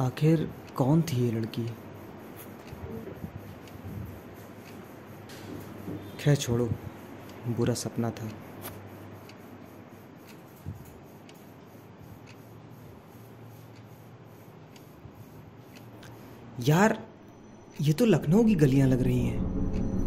आखिर कौन थी ये लड़की? खैर छोड़ो, बुरा सपना था। यार, ये तो लखनऊ की गलियां लग रही हैं।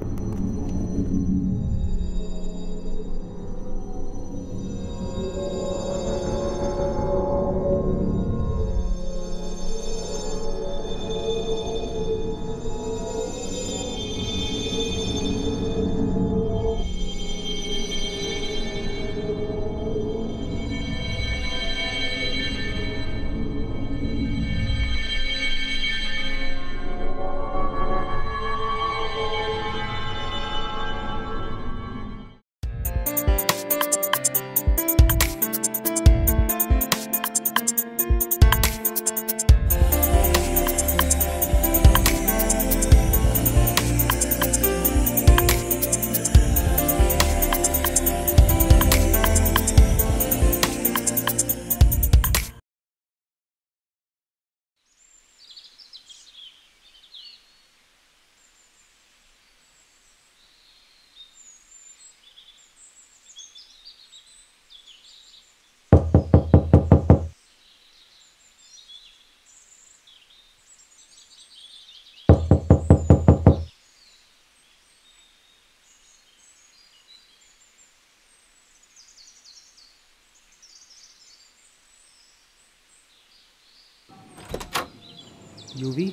यूवी,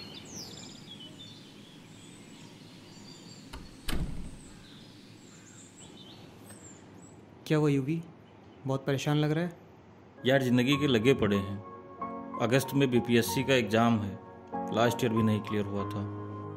क्या हुआ यूवी? बहुत परेशान लग रहा है। यार ज़िंदगी के लगे पड़े हैं। अगस्त में बीपीएससी का एग्ज़ाम है, लास्ट ईयर भी नहीं क्लियर हुआ था।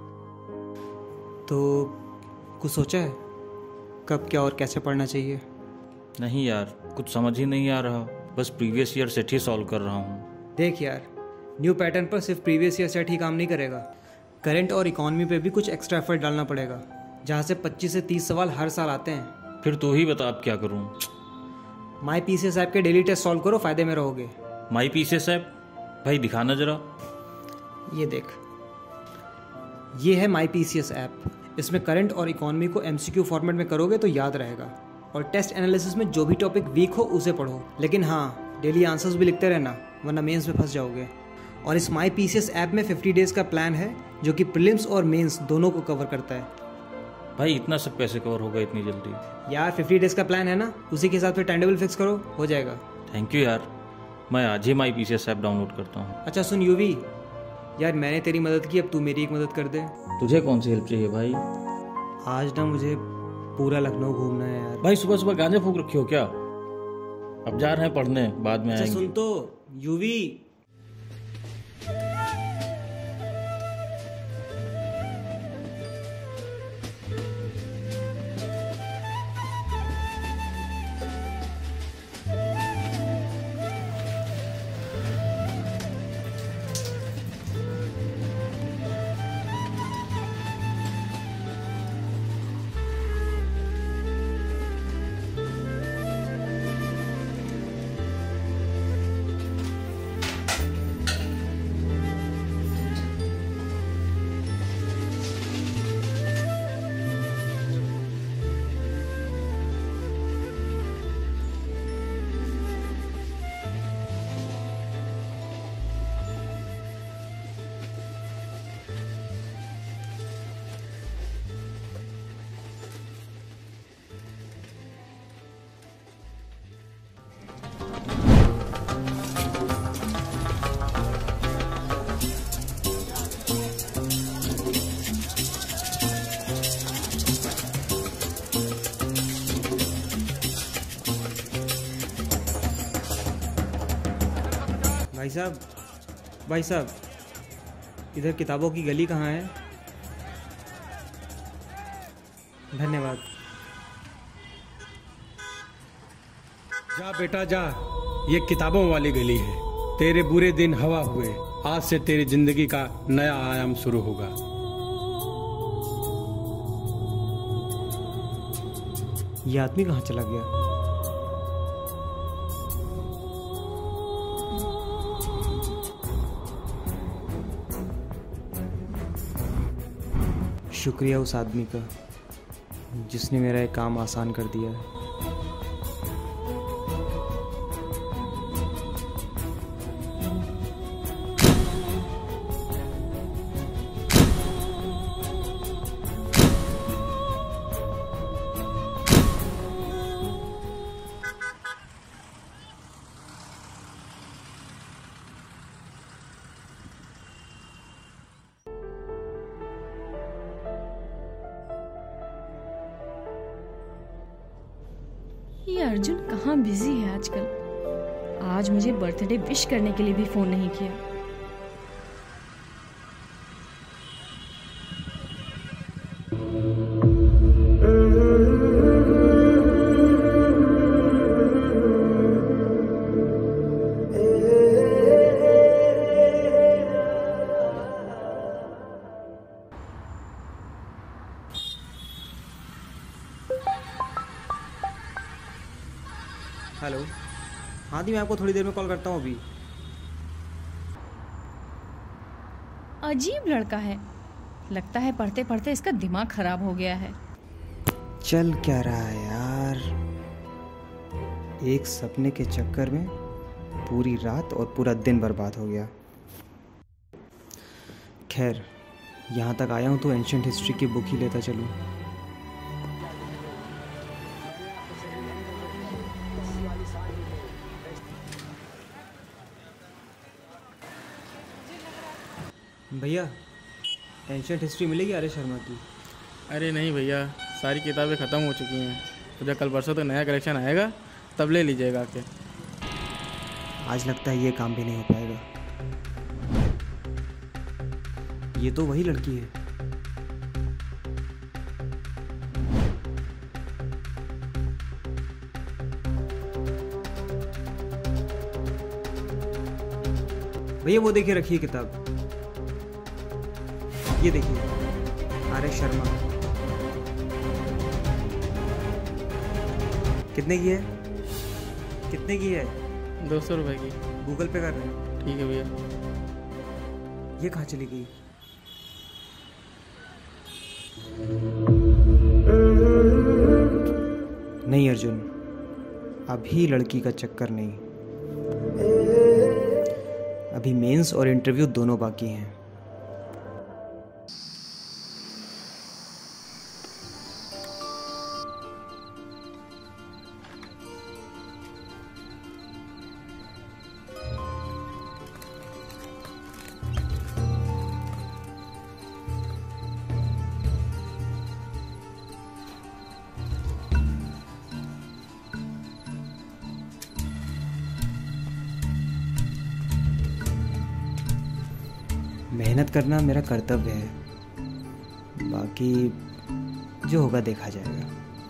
तो कुछ सोचा है कब, क्या और कैसे पढ़ना चाहिए? नहीं यार, कुछ समझ ही नहीं आ रहा, बस प्रीवियस ईयर सेट ही सॉल्व कर रहा हूँ। देख यार, न्यू पैटर्न पर सिर्फ प्रीवियस ईयर सेट ही काम नहीं करेगा। करंट और इकोनॉमी पे भी कुछ एक्स्ट्रा एफर्ट डालना पड़ेगा, जहाँ से 25 से 30 सवाल हर साल आते हैं। फिर तू ही बता अब क्या करूँ। माई पीसीएस ऐप के डेली टेस्ट सॉल्व करो, फायदे में रहोगे। My PCS app? भाई दिखाना जरा। ये देख, ये है माई पीसीएस ऐप। इसमें करंट और इकोनॉमी को एमसीक्यू फॉर्मेट में करोगे तो याद रहेगा, और टेस्ट एनालिसिस में जो भी टॉपिक वीक हो उसे पढ़ो। लेकिन हाँ, डेली आंसर्स भी लिखते रहना, वरना मेंस में फंस जाओगे। और इस माई पीसीएस ऐप में 50 डेज का प्लान है, जो कि प्रीलिम्स और मेंस दोनों को कवर करता है। भाई इतना सब कैसे कवर होगा इतनी जल्दी? यार 50 डेज का प्लान है ना, उसी के हिसाब से टाइम टेबल फिक्स करो, हो जाएगा। थैंक यू यार, मैं आज ही माई पीसीएस ऐप डाउनलोड करता हूँ। अच्छा सुन यूवी, यार मैंने तेरी मदद की, अब तू मेरी एक मदद कर दे। तुझे कौन सी हेल्प चाहिए भाई? आज ना मुझे पूरा लखनऊ घूमना है यार। भाई सुबह सुबह गांजे फूक रखी हो क्या? अब जा रहे हैं पढ़ने, बाद में आएंगे। सुन तो यूवी, भाई साहब, इधर किताबों की गली कहाँ है? धन्यवाद। जा बेटा जा, ये किताबों वाली गली है। तेरे बुरे दिन हवा हुए, आज से तेरी जिंदगी का नया आयाम शुरू होगा। ये आदमी कहाँ चला गया? शुक्रिया उस आदमी का जिसने मेरा एक काम आसान कर दिया है। ये अर्जुन कहाँ बिजी है आजकल। आज मुझे बर्थडे विश करने के लिए भी फोन नहीं किया। हेलो। हाँ दी, मैं आपको थोड़ी देर में कॉल करता हूँ अभी। अजीब लड़का है, लगता है पढ़ते पढ़ते इसका दिमाग खराब हो गया है। चल क्या रहा है यार, एक सपने के चक्कर में पूरी रात और पूरा दिन बर्बाद हो गया। खैर, यहाँ तक आया हूँ तो एंशिएंट हिस्ट्री की बुक ही लेता चलूँ। भैया, एंशिएंट हिस्ट्री मिलेगी आर्य शर्मा की? अरे नहीं भैया, सारी किताबें ख़त्म हो चुकी हैं। तो जब कल परसों तक नया कलेक्शन आएगा तब ले लीजिएगा आके। आज लगता है ये काम भी नहीं हो पाएगा। ये तो वही लड़की है। भैया वो देखिए, रखिए किताब, ये देखिए, आर्य शर्मा। कितने की है? कितने की है? 200 रुपये की। गूगल पे कर रहे हैं। ठीक है भैया। ये कहाँ चली गई? नहीं अर्जुन, अभी लड़की का चक्कर नहीं। अभी मेंस और इंटरव्यू दोनों बाकी हैं। मेहनत करना मेरा कर्तव्य है, बाकी जो होगा देखा जाएगा।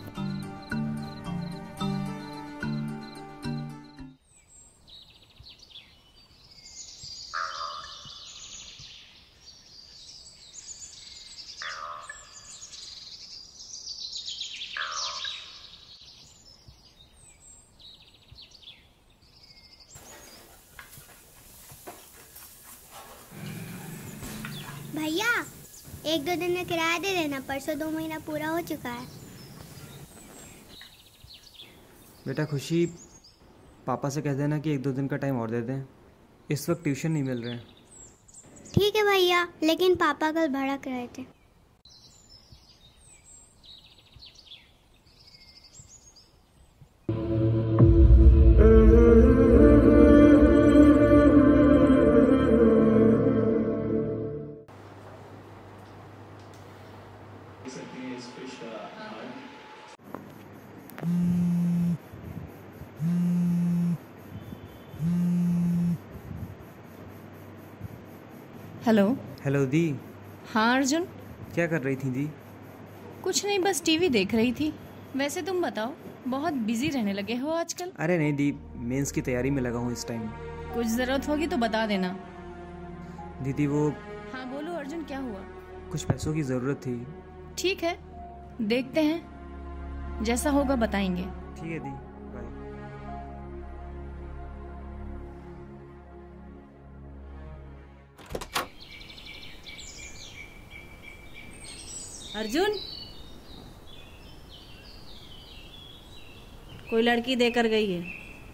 भैया, 1-2 दिन का किराया दे देना, परसों 2 महीना पूरा हो चुका है। बेटा खुशी, पापा से कह देना कि 1-2 दिन का टाइम और दे दें, इस वक्त ट्यूशन नहीं मिल रहे हैं। ठीक है भैया, लेकिन पापा कल भड़क रहे थे। हेलो। हेलो दी। हाँ अर्जुन। क्या कर रही थी दी? कुछ नहीं, बस टीवी देख रही थी। वैसे तुम बताओ, बहुत बिजी रहने लगे हो आजकल। अरे नहीं दी, मेंस की तैयारी में लगा हूँ इस टाइम। कुछ जरूरत होगी तो बता देना। दीदी वो हाँ बोलो अर्जुन, क्या हुआ? कुछ पैसों की ज़रूरत थी। ठीक है, देखते हैं, जैसा होगा बताएंगे। ठीक है दी, बाय। अर्जुन, कोई लड़की देकर गई है।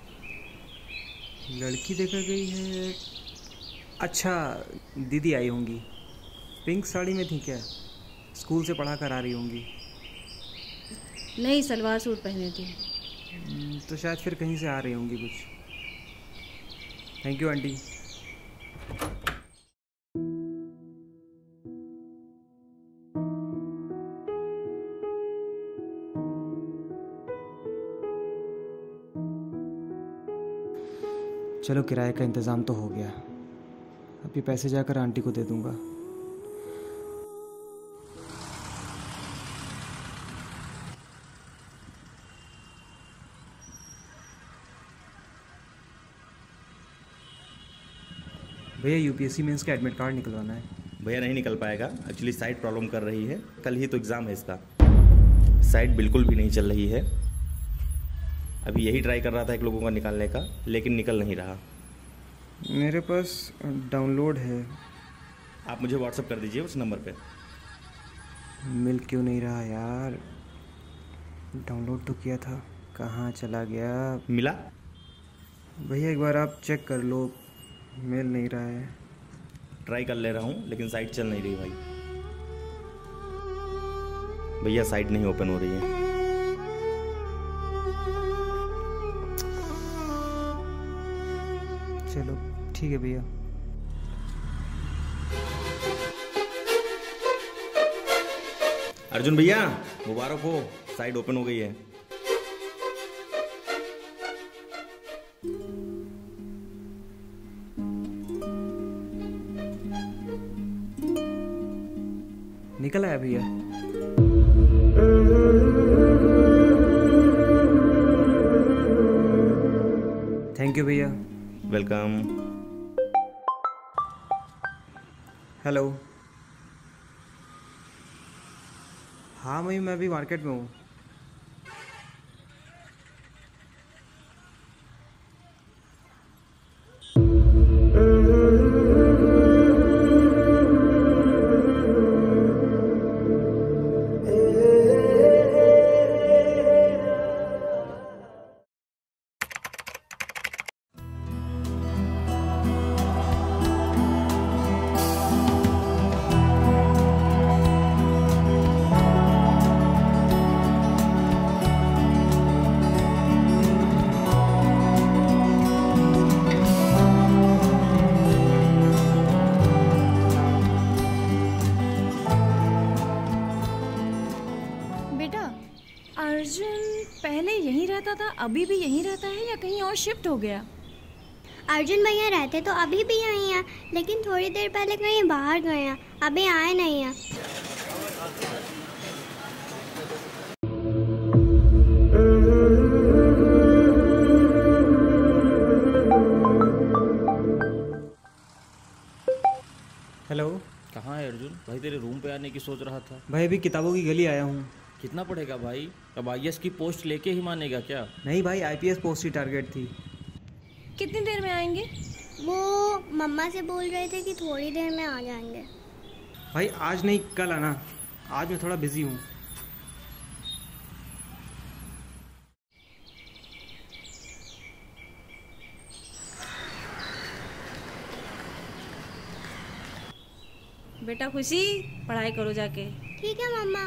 लड़की देकर गई है? अच्छा, दीदी आई होंगी। पिंक साड़ी में थी क्या? स्कूल से पढ़ा कर आ रही होंगी। नहीं, सलवार सूट पहने थी। तो शायद फिर कहीं से आ रही होंगी कुछ। Thank you aunty. चलो, किराए का इंतज़ाम तो हो गया। अभी पैसे जाकर आंटी को दे दूंगा। भैया, यूपीएससी मेंस का एडमिट कार्ड निकलवाना है। भैया नहीं निकल पाएगा, एक्चुअली साइट प्रॉब्लम कर रही है। कल ही तो एग्ज़ाम है इसका। साइट बिल्कुल भी नहीं चल रही है। अभी यही ट्राई कर रहा था एक लोगों का निकालने का, लेकिन निकल नहीं रहा। मेरे पास डाउनलोड है। आप मुझे व्हाट्सअप कर दीजिए उस नंबर पे। मिल क्यों नहीं रहा यार? डाउनलोड तो किया था, कहाँ चला गया? मिला? भैया एक बार आप चेक कर लो, मिल नहीं रहा है। ट्राई कर ले रहा हूँ, लेकिन साइट चल नहीं रही भाई। भैया साइट नहीं ओपन हो रही है। चलो ठीक है भैया। अर्जुन भैया, मुबारक हो, साइट ओपन हो गई है। निकल आया भैया। थैंक यू भैया। वेलकम। हेलो। हाँ मई, मैं अभी मार्केट में हूँ। अर्जुन पहले यहीं रहता था, अभी भी यहीं रहता है या कहीं और शिफ्ट हो गया? अर्जुन भैया रहते तो अभी भी यहीं हैं, लेकिन थोड़ी देर पहले कहीं बाहर गए हैं, अभी आए नहीं हैं। हेलो। कहाँ है अर्जुन भाई? तेरे रूम पे आने की सोच रहा था भाई, अभी किताबों की गली आया हूँ। कितना पढ़ेगा भाई? अब आईएएस की पोस्ट लेके ही मानेगा क्या? नहीं भाई, आईपीएस पोस्ट ही टारगेट थी। कितनी देर में आएंगे? वो मम्मा से बोल रहे थे कि थोड़ी देर में आ जाएंगे। भाई आज नहीं, कल आना। आज मैं थोड़ा बिजी हूँ। बेटा खुशी, पढ़ाई करो जाके। ठीक है मम्मा।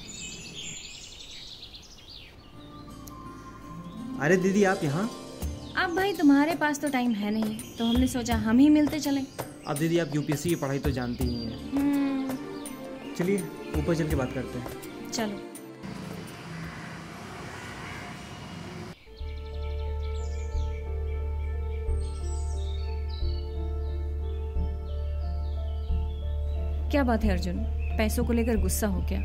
अरे दीदी, आप यहाँ? अब भाई तुम्हारे पास तो टाइम है नहीं, तो हमने सोचा हम ही मिलते चलें। अब दीदी, आप यूपीएससी की पढ़ाई तो जानती ही हैं। चलिए ऊपर चल के बात करते हैं। चलो। क्या बात है अर्जुन, पैसों को लेकर गुस्सा हो क्या?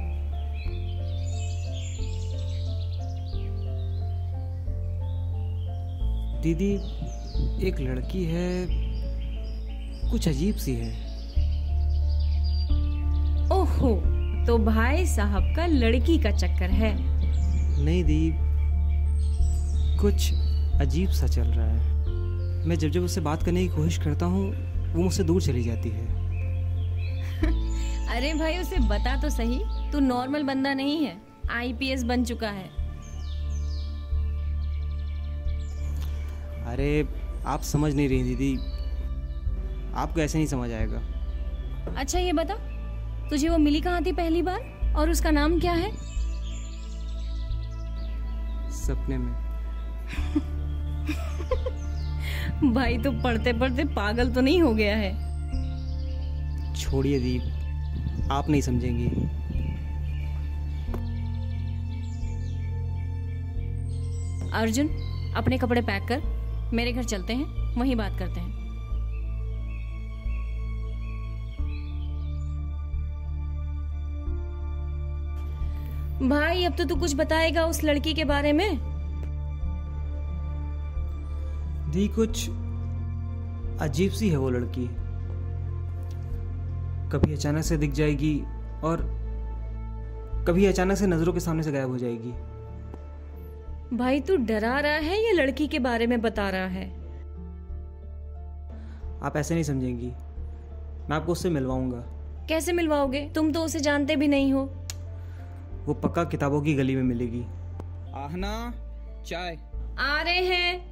दीदी, एक लड़की है, कुछ अजीब सी है। ओहो, तो भाई साहब का लड़की का चक्कर है? नहीं दी, कुछ अजीब सा चल रहा है। मैं जब जब उससे बात करने की कोशिश करता हूँ, वो मुझसे दूर चली जाती है। अरे भाई उसे बता तो सही, तू नॉर्मल बंदा नहीं है, आईपीएस बन चुका है। अरे आप समझ नहीं रही दीदी, आपको ऐसे नहीं समझ आएगा। अच्छा ये बता, तुझे वो मिली कहाँ थी पहली बार और उसका नाम क्या है? सपने में। भाई तो पढ़ते पढ़ते पागल तो नहीं हो गया है? छोड़िए दीप, आप नहीं समझेंगी। अर्जुन अपने कपड़े पैक कर, मेरे घर चलते हैं, वहीं बात करते हैं। भाई अब तो तू कुछ बताएगा उस लड़की के बारे में। दी कुछ अजीब सी है वो लड़की, कभी अचानक से दिख जाएगी और कभी अचानक से नजरों के सामने से गायब हो जाएगी। भाई तू डरा रहा है या लड़की के बारे में बता रहा है? आप ऐसे नहीं समझेंगी, मैं आपको उससे मिलवाऊंगा। कैसे मिलवाओगे? तुम तो उसे जानते भी नहीं हो। वो पक्का किताबों की गली में मिलेगी। आहना, चाय। आ रहे हैं।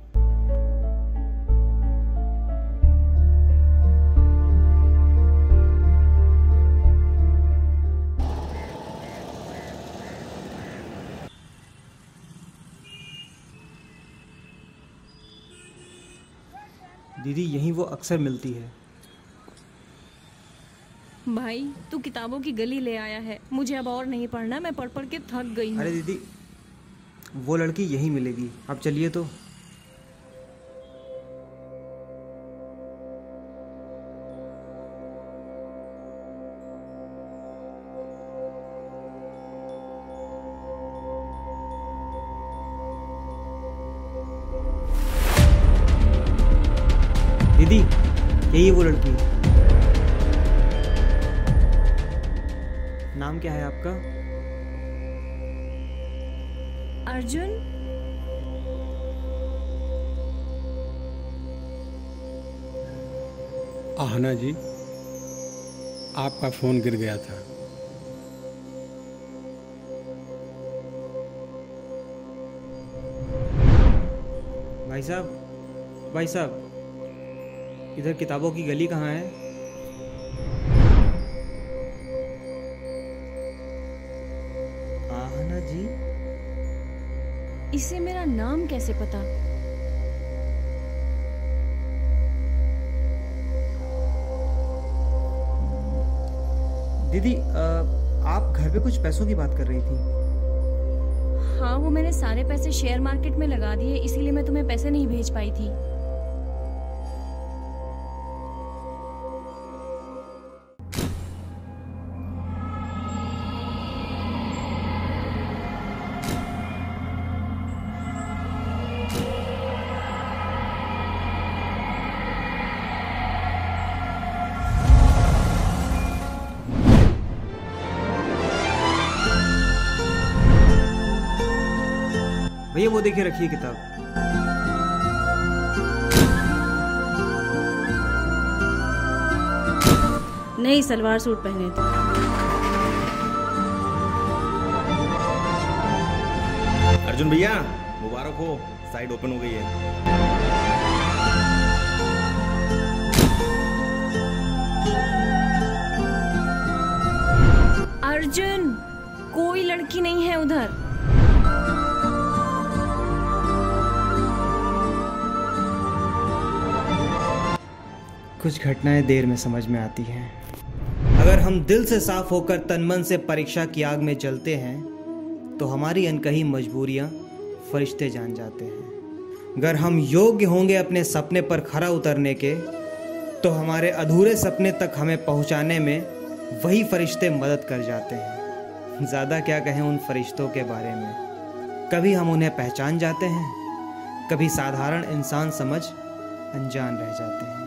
दीदी यहीं वो अक्सर मिलती है। भाई तू किताबों की गली ले आया है, मुझे अब और नहीं पढ़ना, मैं पढ़ पढ़ के थक गई हूँ। अरे दीदी वो लड़की यहीं मिलेगी, आप चलिए तो। दीदी यही है वो लड़की। नाम क्या है आपका? अर्जुन। आहना जी, आपका फोन गिर गया था। भाई साहब इधर किताबों की गली कहाँ है? आहना जी। इसे मेरा नाम कैसे पता? दीदी आप घर पे कुछ पैसों की बात कर रही थी। हाँ वो मैंने सारे पैसे शेयर मार्केट में लगा दिए, इसीलिए मैं तुम्हें पैसे नहीं भेज पाई थी। भैया वो देखिए रखिए किताब। नई सलवार सूट पहने थे। अर्जुन भैया मुबारक हो, साइड ओपन हो गई है। अर्जुन कोई लड़की नहीं है उधर। कुछ घटनाएं देर में समझ में आती हैं। अगर हम दिल से साफ होकर तन मन से परीक्षा की आग में जलते हैं तो हमारी अनकही मजबूरियां फरिश्ते जान जाते हैं। अगर हम योग्य होंगे अपने सपने पर खरा उतरने के तो हमारे अधूरे सपने तक हमें पहुंचाने में वही फरिश्ते मदद कर जाते हैं। ज़्यादा क्या कहें उन फरिश्तों के बारे में। कभी हम उन्हें पहचान जाते हैं, कभी साधारण इंसान समझ अनजान रह जाते हैं।